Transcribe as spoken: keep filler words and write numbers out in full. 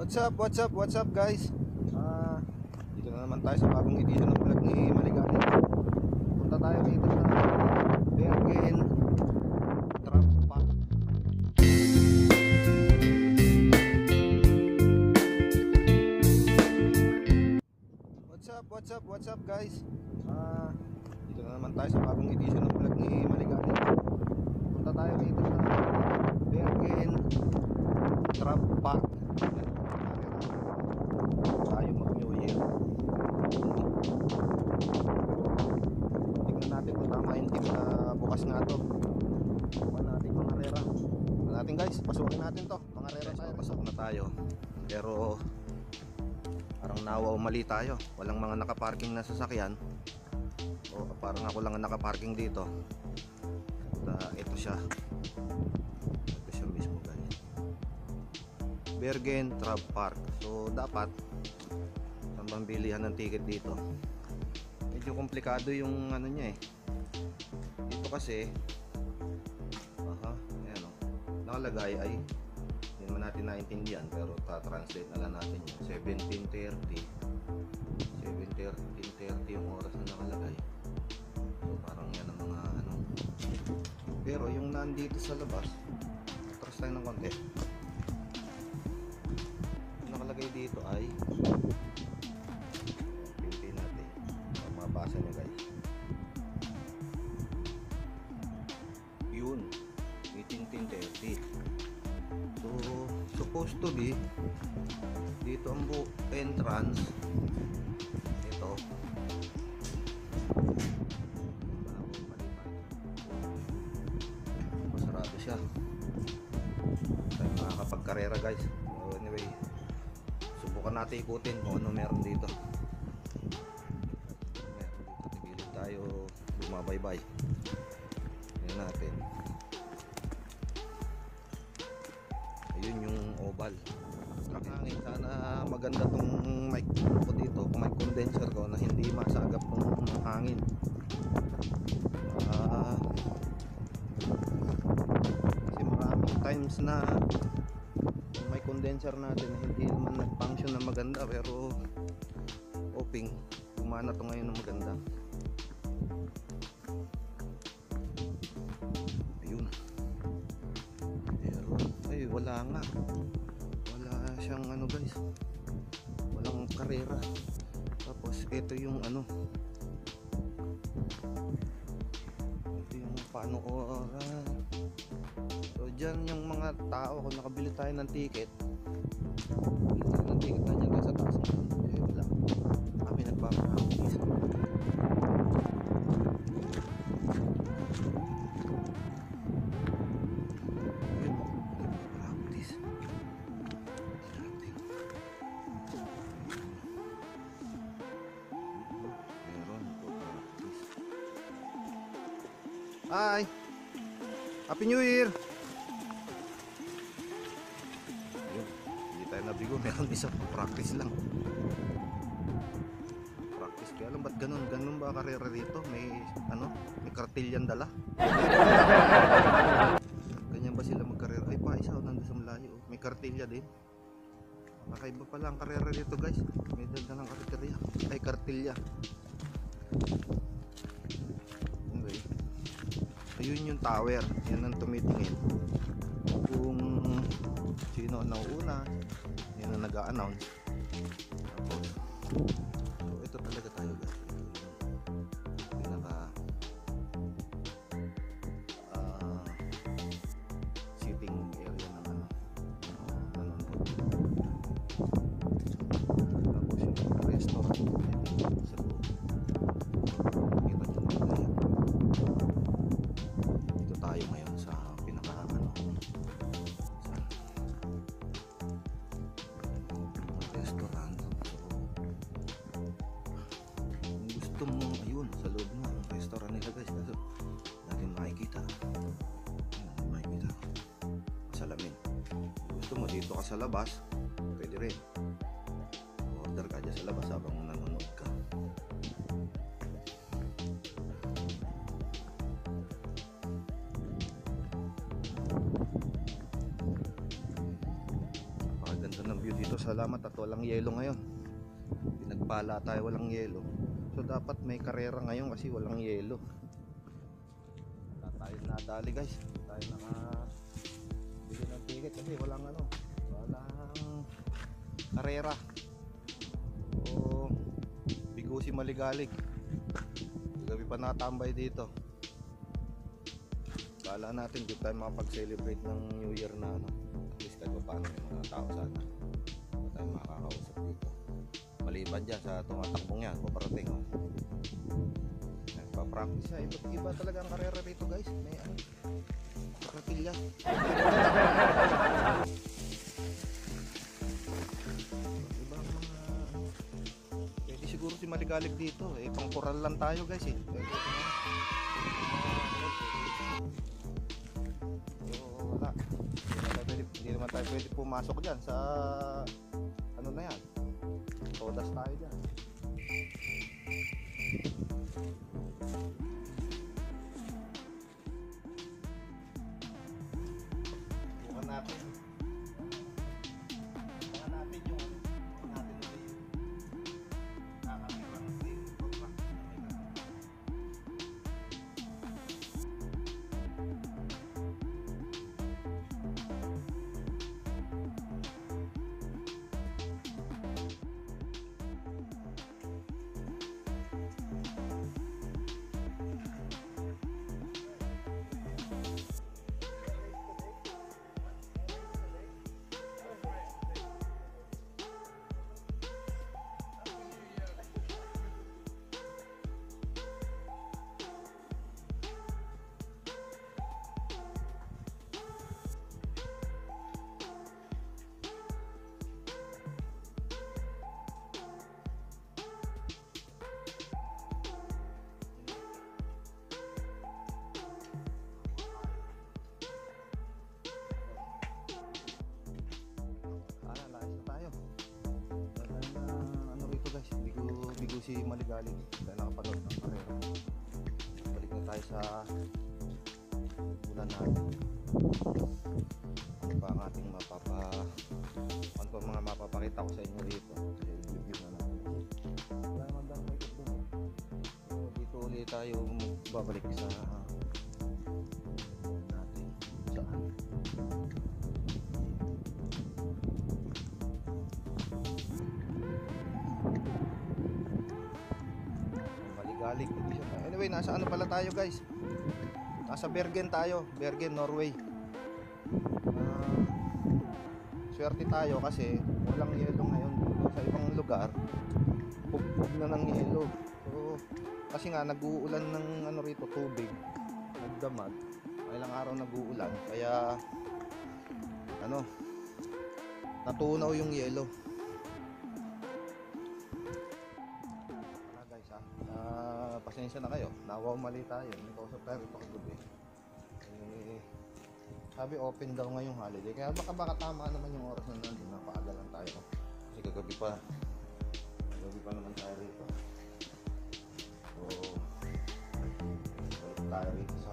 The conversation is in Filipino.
What's up, what's up, what's up guys? Ah, uh, dito na naman tayo sa bagong edition ng vlog ni Maligalig. Punta tayo dito sa Bergen Travpark. What's up, what's up, what's up guys? Ah, uh, dito na naman tayo sa bagong edition ng vlog ni Maligalig. Punta tayo dito sa Bergen Travpark. Tayo mag-New Year. Tingnan natin kung tama yung tip na bukas nga to. Bukan natin mga karera. Tingnan natin guys, pasukin natin to. Mga karera tayo. Pasok na tayo. Pero parang nawa o mali tayo. Walang mga nakaparking na sasakyan. O parang ako lang ang nakaparking dito. At uh, ito siya. Ito siya mismo guys. Bergen Travpark. So dapat ang pambilihan ng ticket dito medyo komplikado yung ano niya eh. Dito kasi aha, ayan o, nakalagay ay hindi naman natin naintindihan pero ta-translate na lang natin yun. seventeen thirty seventeen thirty yung oras na nakalagay. So parang yan ang mga ano, pero yung nandito sa labas, atras tayo ng konti, nakalagay dito ay pinpin natin ang mga basa nyo guys. Yun, eighteen thirty. So supposed to be dito ang entrance. Ito masarado siya, tayo makakapagkarera guys. So anyway, subukan natin ikutin kung ano meron dito. Meron dito, tibilin tayo bumabaybay. Tingnan natin. Ayun yung oval. Truck hangin. Sana maganda tong mic ko dito, kung may condenser ko na hindi masagap ng hangin. Uh, kasi maraming times na may condenser natin na hindi naman nag-function na maganda, pero hoping gumana to ngayon na maganda. Ayun, pero ay wala nga, wala siyang ano guys, walang karera. Tapos ito yung ano, ito yung paano oras. So dyan yung mga tao, kung nakabili tayo ng ticket, bili tayo ng ticket na dyan sa taas. Eh wala, kami nagpapractice. Ayun mo, nagpapractice. Meron, nagpapractice. Hi! Happy New Year! Nabigo, meron isang practice lang. Practice, kaya alam ba't ganun? Ganun ba karera rito? May ano? May kartilyan dala? Ganyan ba sila magkarera? Ay pa, isa o nandun sa malayo. May kartilya din. Nakaiba pala ang karera rito guys. May dala ng kartilya. Ay kartilya. Okay. Ayun yung tower. Yan ang tumitingin kung sino ang nauuna, yan ang nag-a-announce. Tapos so ito talaga tayo guys, pinaka uh, sitting area ng ano, uh, nanonood. Tapos yung restaurant sa loob, kita nyo na yan. Dito tayo ngayon sa pinaka ano, restaurant. So kung gusto mo, ayun, sa loob na ang restaurant nila guys, kaso natin makikita, ayun, makikita salamin. Kung gusto mo dito ka sa labas, pwede rin order ka dyan sa labas habang nanonood ka. Napakaganda ng view dito. Salamat at walang yelo ngayon. Pinagpala tayo walang yelo. So dapat may karera ngayon kasi walang yelo. Wala tayo nadali guys. Hindi tayo naka bili ng ticket kasi walang ano, walang karera. So bigo si Maligalig. Gabi pa natambay dito. Kala natin di tayo makapag-celebrate ng New Year na ano. At least kahit pa paano yung mga tao sana. Hindi tayo makakausap dito. Maliban dyan sa tumatakbong yan, paparating oh. Nagpa-practice siya. Iba't iba talaga ang karera rito guys. May ano, kapatilya. Ibang mga pwede siguro si Maligalig dito. Eh, pang koral lang tayo guys eh. Pwede, wala. Hindi naman tayo pwede pumasok dyan sa ano na yan. Todas tayo dyan. Bukan natin. Bukan natin yung bukan natin yung nakakirang din. Bigo si Maligalig dahil nakapanood ng karera. Balik na tayo sa ulan natin. Ano pa ang ating mapapa ano pa mga mapapakita ko sa inyo dito. Review na natin. Wala naman daw may ikot doon. So dito ulit tayo babalik sa natin saan. Maligalig. Anyway, nasa ano pala tayo guys? Nasa Bergen tayo, Bergen Norway. Uh, swerte tayo kasi walang yelo ngayon sa ibang lugar. Pugpug na ng yelo. So, kasi nga nag-uulan ng ano rito, tubig. Nagdamag. Ilang araw nag-uulan kaya ano, natunaw yung yelo. Uh, pasensya na kayo, nawaw mali tayo. May kausap tayo rito kagabi eh, sabi open daw ngayong holiday kaya baka baka tama naman yung oras na nandun. Napaaga lang tayo kasi kagabi pa kagabi pa naman tayo rito. So balik tayo rito